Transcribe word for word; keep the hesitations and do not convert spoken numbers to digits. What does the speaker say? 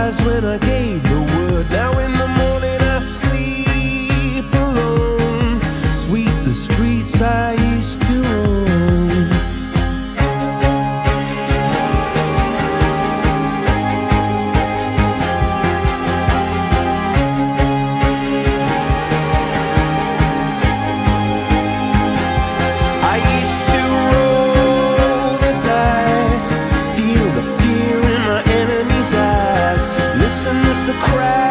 eyes when I gave the word. Now in the morning I sleep alone. Sweep the streets I used to own. I used to roll the dice, feel the fear in my enemy's eyes, listen as the crowd